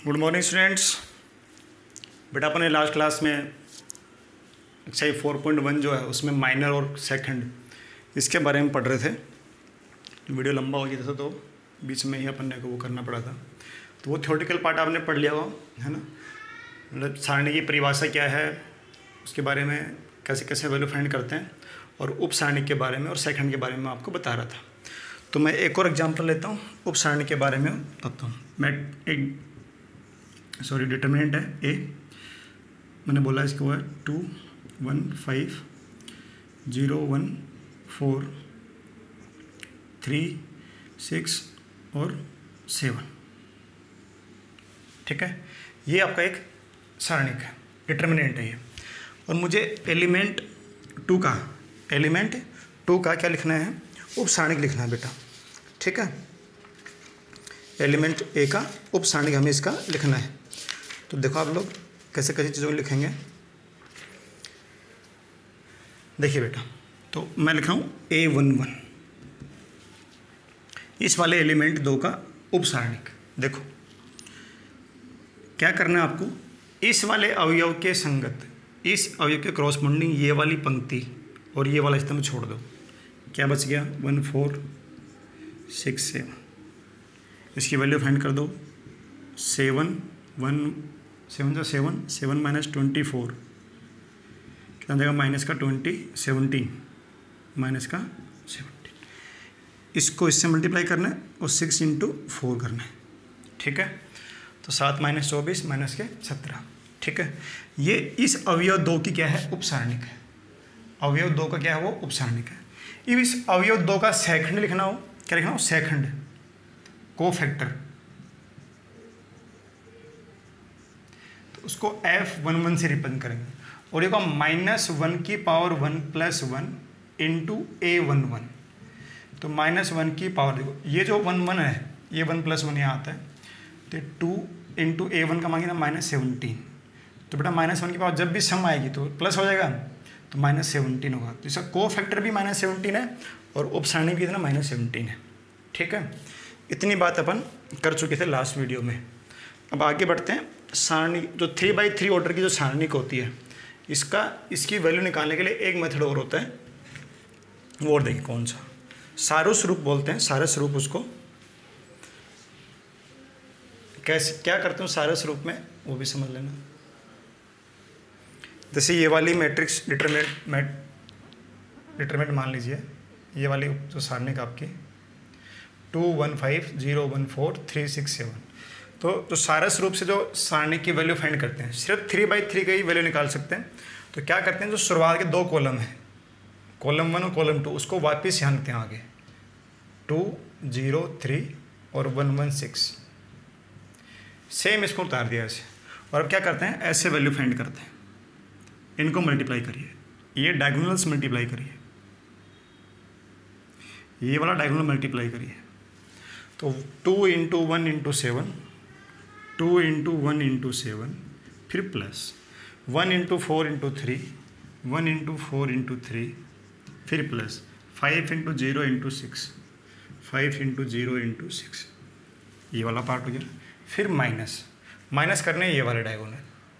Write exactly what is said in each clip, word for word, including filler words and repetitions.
Good morning students. बेटा अपने last class में एक्सरसाइज फोर पॉइंट वन जो है उसमें माइनर और सेकंड इसके बारे में पढ़ रहे थे। वीडियो लंबा हो गया था तो बीच में ही अपन ने को वो करना पड़ा था, तो वो थ्योरेटिकल पार्ट आपने पढ़ लिया हो, है ना। मतलब सारणी की परिभाषा क्या है, उसके बारे में कैसे कैसे वैल्यू फाइंड करते हैं, और उप सारणी के बारे में और सेकंड के बारे में आपको बता रहा था। तो मैं एक और एग्जांपल लेता हूँ, उप सारणी के बारे में बताता हूँ। मैं एक सॉरी डिटर्मिनेंट है ए, मैंने बोला इसको है two one five zero one four three six और सेवन, ठीक है। ये आपका एक सारणिक है, डिटर्मिनेंट है ये। और मुझे एलिमेंट टू का एलिमेंट टू का क्या लिखना है, उप सारणिक लिखना है बेटा, ठीक है। एलिमेंट ए का उप सारणिक हमें इसका लिखना है। तो देखो आप लोग कैसे कैसे चीज़ों को लिखेंगे। देखिए बेटा, तो मैं लिख रहा हूँ ए वन वन, इस वाले एलिमेंट दो का उप सारणिक। देखो क्या करना है आपको, इस वाले अवयव के संगत, इस अवयव के क्रॉसपोंडिंग ये वाली पंक्ति और ये वाला स्तंभ छोड़ दो। क्या बच गया, वन फोर सिक्स सेवन। इसकी वैल्यू फाइंड कर दो। सेवन वन सेवन जो seven seven minus twenty four कितना जाएगा, माइनस का ट्वेंटी सेवनटीन, माइनस का सेवनटीन। इसको इससे मल्टीप्लाई करना है और सिक्स इंटू फोर करना है, ठीक है। तो सात माइनस चौबीस माइनस के सत्रह, ठीक है। ये इस अवयव दो की क्या है, उपसारणिक है। अवयव दो का क्या है, वो उपसारणिक है। अब इस अवयव दो का सेकंड लिखना हो, क्या लिखना हो, सेकंड को फैक्टर, तो उसको एफ वन वन से रिप्रेजेंट करेंगे। और ये माइनस वन की power one plus one into A one one. तो माइनस वन की पावर, देखो ये जो वन वन है, ये वन प्लस वन यहाँ आता है, तो टू इंटू ए वन का मांगे ना माइनस सेवनटीन। तो बेटा माइनस वन की पावर जब भी सम आएगी तो प्लस हो जाएगा, तो माइनस सेवनटीन होगा। तो इसका को फैक्टर भी माइनस सेवनटीन है और उपसारणी भी इतना माइनस सेवनटीन है, ठीक है। इतनी बात अपन कर चुके थे लास्ट वीडियो में। अब आगे बढ़ते हैं। सारणी जो थ्री बाई थ्री ऑर्डर की जो सारणिक होती है, इसका इसकी वैल्यू निकालने के लिए एक मेथड और होता है, वो और देखिए कौन सा, सारूस रूप बोलते हैं। सारस रूप उसको कैसे क्या करते हो सारस रूप में, वो भी समझ लेना। जैसे ये वाली मैट्रिक्स डिटरमिनेंट मैट डिटरमिनेंट मान लीजिए, ये वाली जो सारणिक आपकी two one five zero one four three six seven. तो जो सारस रूप से जो सारणिक की वैल्यू फाइंड करते हैं, सिर्फ थ्री बाई थ्री का ही वैल्यू निकाल सकते हैं। तो क्या करते हैं, जो शुरुआत के दो कॉलम हैं, कॉलम वन और कॉलम टू, उसको वापस यहाँ लिखते हैं आगे, टू जीरो थ्री और वन वन सिक्स, सेम इसको उतार दिया ऐसे। और अब क्या करते हैं, ऐसे वैल्यू फाइंड करते हैं। इनको मल्टीप्लाई करिए, ये डायगोनल्स मल्टीप्लाई करिए, ये वाला डायगोनल मल्टीप्लाई करिए। तो two into one into seven, two into one into seven, फिर plus one into four into three, one into four into three, फिर plus five into zero into six, five into zero into six, ये वाला part हो गया। फिर minus minus करने ये वाले diagonal,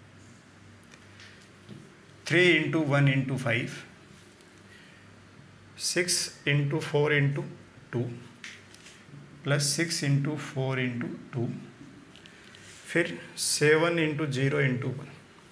three into one into five, six into four into two, plus six into four into two, फिर seven into zero into one,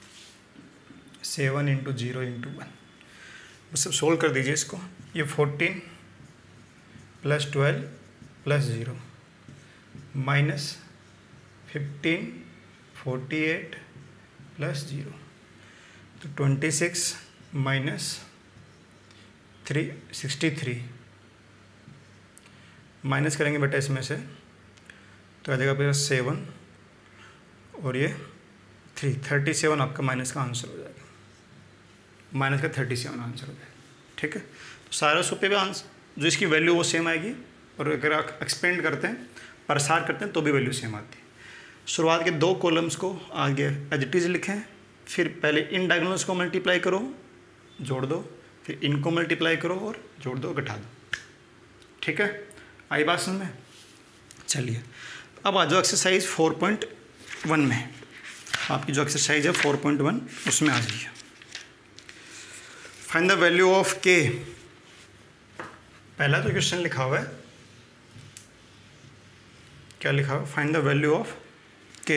seven into zero into one. बस सब सोल्व कर दीजिए इसको। ये fourteen plus twelve plus zero minus fifteen forty eight plus zero, तो twenty six minus three sixty three. Minus करेंगे बेटा इसमें से, तो आ जाएगा आपके पास सेवन और ये थ्री, थर्टी सेवन आपका माइनस का आंसर हो जाएगा। माइनस का थर्टी सेवन आंसर हो जाएगा, ठीक है। तो सारे सूप पे भी आंसर जो इसकी वैल्यू वो सेम आएगी, और अगर आप एक्सपेंड करते हैं, प्रसार करते हैं, तो भी वैल्यू सेम आती है। शुरुआत के दो कॉलम्स को आगे एज इट इज लिखें, फिर पहले इन डायगोनल्स को मल्टीप्लाई करो, जोड़ दो, फिर इनको मल्टीप्लाई करो और जोड़ दो, घटा दो, ठीक है। आई बात समझ में। चलिए अब आ जाओ एक्सरसाइज फोर पॉइंट वन में आपकी जो एक्सरसाइज है फोर पॉइंट वन उसमें आ जाइए। फाइंड द वैल्यू ऑफ के। पहला तो क्वेश्चन लिखा हुआ है, क्या लिखा हुआ? Find the value of K.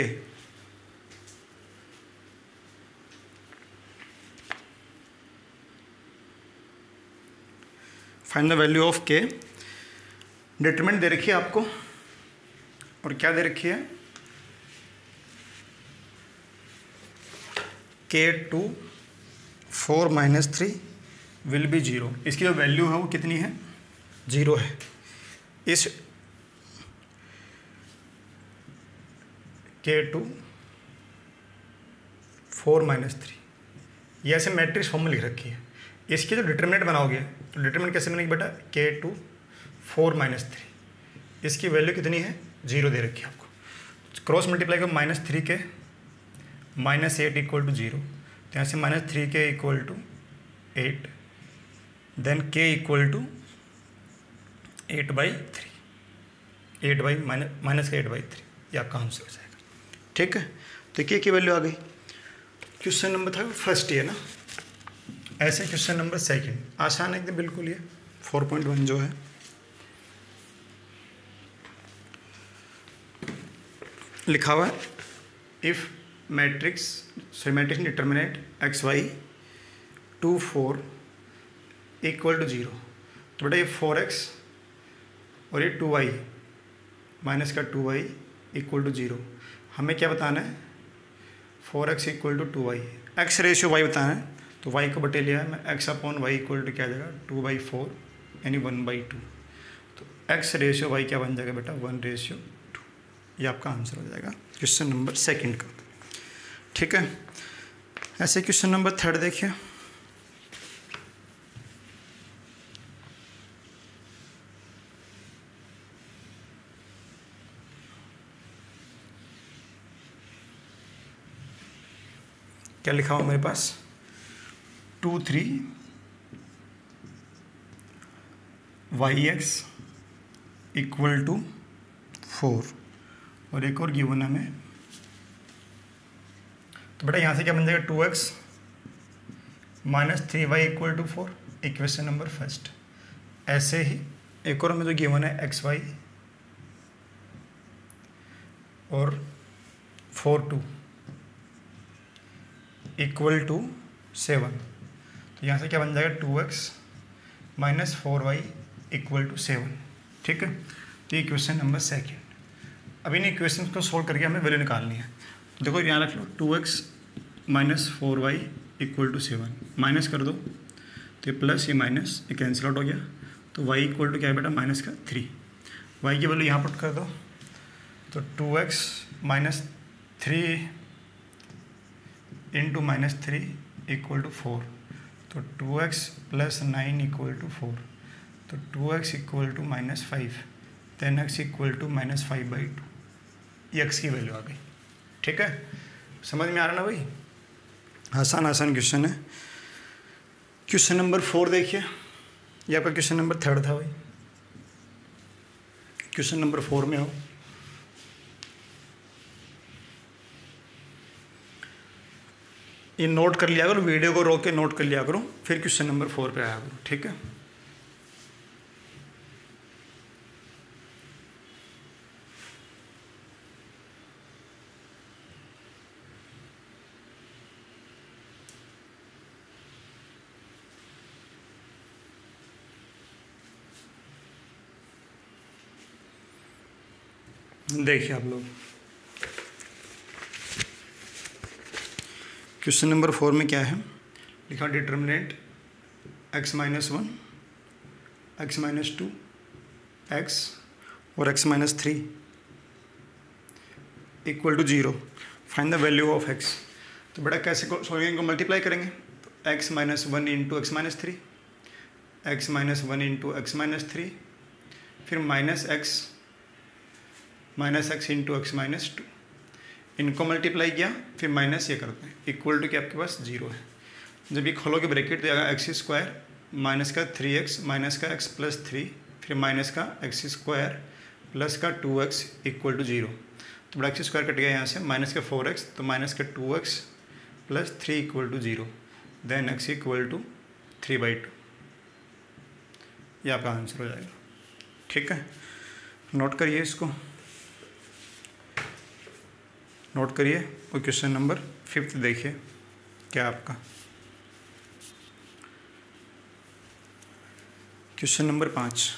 Find the value of K. Determinant दे रखी है आपको और क्या दे रखी है? K two four minus three will be zero. इसकी जो वैल्यू है वो कितनी है? जीरो है। इस के टू फोर माइनस थ्री ये ऐसे मैट्रिक्स फॉर्म में लिख रखी है। इसकी जो डिटरमिनेंट बनाओगे तो डिटरमिनेंट कैसे बनेगी बेटा? K two four minus three, इसकी वैल्यू कितनी है? जीरो दे रखी है आपको। क्रॉस मल्टीप्लाई करो minus three K minus eight equal to zero, तो यहाँ से minus three K equal to eight, then K equal to eight by three, eight by minus minus का एट बाई थ्री, ये आपका आंसर हो जाएगा। ठीक है, तो के की वैल्यू आ गई। क्वेश्चन नंबर था फर्स्ट ये ना, ऐसे क्वेश्चन नंबर सेकंड आसान है एकदम बिल्कुल। ये फोर पॉइंट वन जो है लिखा हुआ है, if matrix so matrix determinant X Y two four equal to zero. तो बेटा ये फोर एक्स और ये टू वाई माइनस का two Y equal to zero. हमें क्या बताना है? Four X equal to two Y, X ratio Y बताना है। तो वाई को बटे लिया है मैं, X upon Y equal to क्या आ जाएगा? टू बाई फोर यानी वन बाई टू। तो एक्स रेशियो वाई क्या बन जाएगा बेटा? One ratio two. ये आपका आंसर हो जाएगा क्वेश्चन नंबर सेकंड का। ठीक है, ऐसे क्वेश्चन नंबर थर्ड देखिए। क्या लिखा हुआ मेरे पास? Two three Y X equal to four, और एक और गिवन है हमें। तो बेटा यहाँ से क्या बन जाएगा? Two X minus three Y equal to four, equation number first. ऐसे ही एक और हमें जो गिवन है एक्स वाई और four two equal to seven, तो यहाँ से क्या बन जाएगा? Two X minus four Y equal to seven. ठीक है, तो ये क्वेश्चन नंबर सेकेंड। अब इन इक्वेशन को सोल्व करके हमें वैल्यू निकालनी है। देखो यहाँ रख लो, two X minus four Y equal to seven, minus कर दो तो ये प्लस ये माइनस ये कैंसिल आउट हो गया। तो वाई इक्वल टू क्या है बेटा? माइनस का थ्री। वाई की वैल्यू यहाँ पुट कर दो, तो two X minus three into minus three equal to four, तो two X plus nine equal to four, तो two X equal to minus five, ten X equal to minus five by two, ये X की value आ गई। ठीक है, समझ में आ रहा ना भाई? आसान आसान क्वेश्चन है। क्वेश्चन नंबर फोर देखिए, ये आपका क्वेश्चन नंबर थर्ड था भाई। क्वेश्चन नंबर फोर में हो, ये नोट कर लिया करो, वीडियो को रोक के नोट कर लिया करो, फिर क्वेश्चन नंबर फोर पे आया करो। ठीक है, देखिए आप लोग क्वेश्चन नंबर फोर में क्या है लिखा? Determinant X minus one, X minus two, X और X minus three equal to zero. Find the value of X. तो बेटा कैसे सॉल्व इनको मल्टीप्लाई करेंगे? तो X minus one into X minus three, X minus one into X minus three, फिर minus X minus X into X minus two, इनको multiply किया फिर माइनस ये करते हैं इक्वल टू कि आपके पास जीरो है। जब ये खोलोगे ब्रैकेट तो आएगा एक्स स्क्वायर माइनस का थ्री एक्स माइनस का एक्स प्लस थ्री, फिर माइनस का एक्स स्क्वायर प्लस का two X equal to zero. तो तो बड़ा एक्स स्क्वायर कट गया यहाँ से, माइनस के फोर एक्स तो माइनस के two X plus three equal to zero, then X equal to three by two, ये आपका आंसर हो जाएगा। ठीक है, नोट करिए इसको, नोट करिए। और क्वेश्चन नंबर फिफ्थ देखिए क्या आपका क्वेश्चन नंबर पाँच।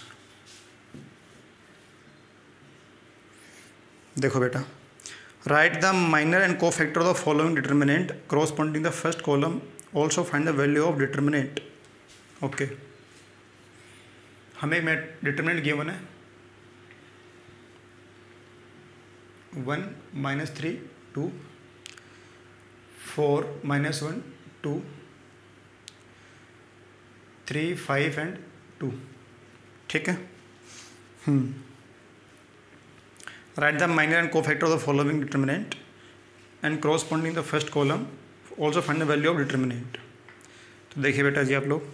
देखो बेटा, right the minor and cofactor of the following determinant corresponding the first column, also find the value of determinant. Okay, हमें एक डिटर्मिनेंट गिवन है one minus three two, four minus one two, three five and two. ठीक है, hmm right the minor and cofactor of the following determinant and corresponding the first column, also find the value of determinant. तो देखिए बेटा जी, आप लोग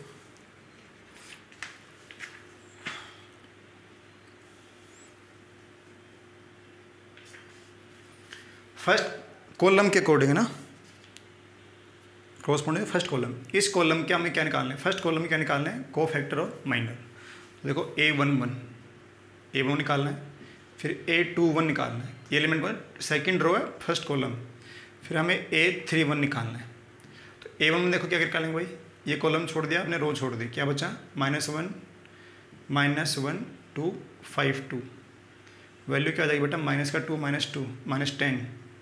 first column के according है ना, corresponding फर्स्ट कॉलम, इस कॉलम के हमें क्या निकालना है, फर्स्ट कॉलम में क्या निकालना है, को फैक्टर और माइनर। देखो A one one, A one निकालना है, फिर ए टू वन निकालना है, ये एलिमेंट वन सेकेंड रो है फर्स्ट कॉलम, फिर हमें ए थ्री वन निकालना है। तो ए वन में देखो क्या निकालेंगे भाई, ये कॉलम छोड़ दिया आपने, रो छोड़ दी, क्या बचा, minus one minus one two five two, value क्या आ जाएगी बेटा, माइनस का two minus two minus ten,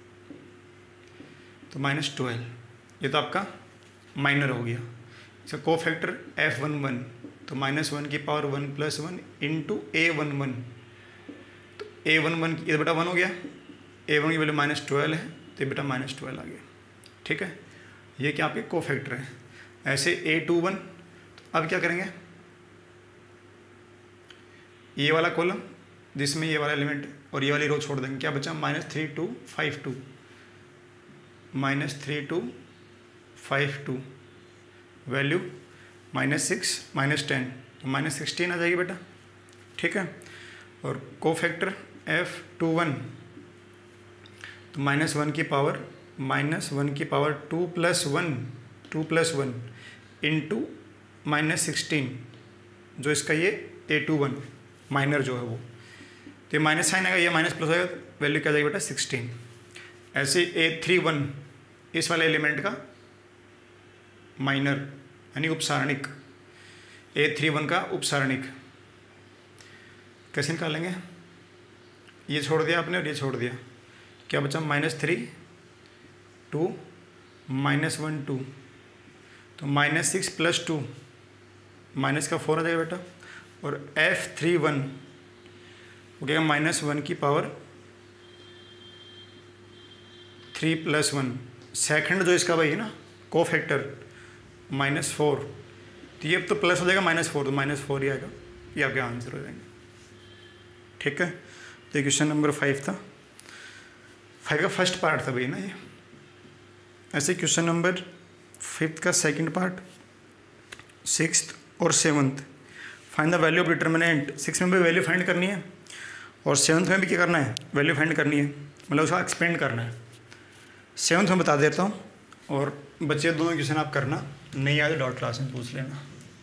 तो माइनस ट्वेल्व, ये तो आपका माइनर हो गया। इसका को फैक्टर एफ वन वन, तो माइनस वन की power one plus one into A one one, तो ए वन वन ये बेटा वन हो गया, ए वन की वैल्यू माइनस ट्वेल्व है, तो ये बेटा माइनस ट्वेल्व आ गया। ठीक है, ये क्या आपके को फैक्टर है। ऐसे ए टू वन, तो अब क्या करेंगे, ये वाला कॉलम जिसमें ये वाला एलिमेंट है और ये वाली रो छोड़ देंगे, क्या बचा, minus three two five two, minus three two five two, value minus six minus ten, तो माइनस सिक्सटीन आ जाएगी बेटा। ठीक है, और को फैक्टर एफ टू वन, तो माइनस वन की पावर माइनस वन की power two plus one two plus one into minus sixteen, जो इसका ये ए टू वन माइनर जो है वो, तो ये माइनस साइन आएगा, ये माइनस प्लस आएगा, वैल्यू क्या आ जाएगी बेटा, सिक्सटीन। ऐसे ए थ्री वन, इस वाले एलिमेंट का माइनर यानी उपसारणिक, ए थ्री वन का उपसारणिक कैसे निकालेंगे, ये छोड़ दिया आपने और ये छोड़ दिया, क्या बचा, minus three two minus one two, तो minus six plus two, minus का फोर आ जाएगा बेटा, और एफ थ्री वन हो गया माइनस वन की power three plus one, second जो इसका भाई है ना को फैक्टर माइनस फोर, तो ये तो प्लस हो जाएगा माइनस फोर, तो माइनस फोर ही आएगा, ये आपके आंसर हो जाएंगे। ठीक है, तो क्वेश्चन नंबर फाइव था, फाइव का फर्स्ट पार्ट था भाई ना ये। ऐसे क्वेश्चन नंबर फिफ्थ का सेकंड पार्ट, सिक्स्थ और seventh, find the value of determinant. Six में भी वैल्यू फाइंड करनी है और सेवन्थ में भी क्या करना है, वैल्यू फाइंड करनी है, मतलब उसका एक्सपेंड करना है। सेवन्थ में बता देता हूँ, और बच्चे दोनों क्वेश्चन आप करना, नहीं आए तो डॉट क्लास में पूछ लेना।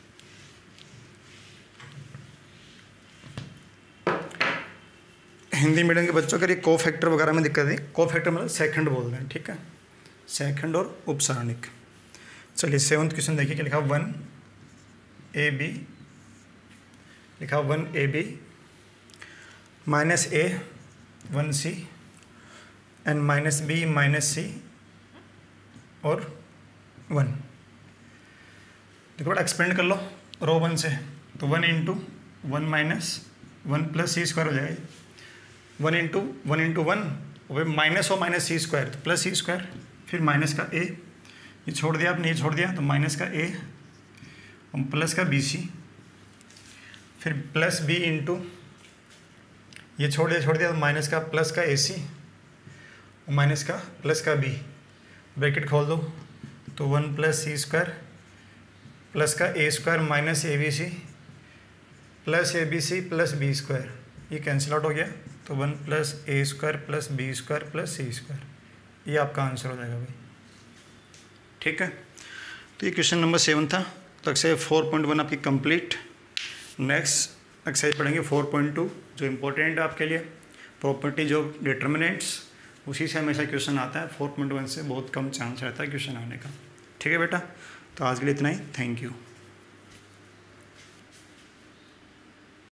हिंदी मीडियम के बच्चों के को फैक्टर वगैरह में दिक्कत है, को फैक्टर मतलब सेकंड बोल रहे हैं, ठीक है, सेकंड और उपसारणिक। चलिए सेवन्थ क्वेश्चन देखिए, क्या लिखा, वन ए बी, लिखा one A B minus A one C and minus B minus C और वन। देखो बड़ा एक्सपेंड कर लो रो वन से, तो one into one minus one plus C square हो जाएगा, one into one into one वो माइनस हो माइनस सी स्क्वायर, तो प्लस सी स्क्वायर, फिर माइनस का ए, ये छोड़ दिया आपने, ये छोड़ दिया, तो माइनस का ए और प्लस का बी सी, फिर प्लस बी इंटू, ये छोड़ दिया छोड़ दिया तो माइनस का प्लस का ए सी और माइनस का प्लस का बी, ब्रैकेट खोल दो, तो one plus C square plus का A square minus A B C plus A B C plus B square, ये कैंसिल आउट हो गया, तो one plus A square plus B square plus C square, ये आपका आंसर हो जाएगा भाई। ठीक है, तो ये क्वेश्चन नंबर सेवन था। तो एक्सरसाइज फोर पॉइंट वन आपकी कंप्लीट। नेक्स्ट एक्सरसाइज पढ़ेंगे फोर पॉइंट टू, जो इम्पोर्टेंट है आपके लिए, प्रॉपर्टीज ऑफ डिटर्मिनेंट्स। उसी से हमेशा क्वेश्चन आता है, फोर पॉइंट वन से बहुत कम चांस रहता है क्वेश्चन आने का। ठीक है बेटा, तो आज के लिए इतना ही, थैंक यू।